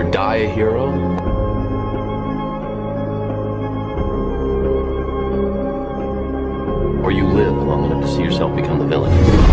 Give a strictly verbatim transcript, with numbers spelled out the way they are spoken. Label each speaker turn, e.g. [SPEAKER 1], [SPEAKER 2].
[SPEAKER 1] either die a hero, or you live long enough to see yourself become the villain.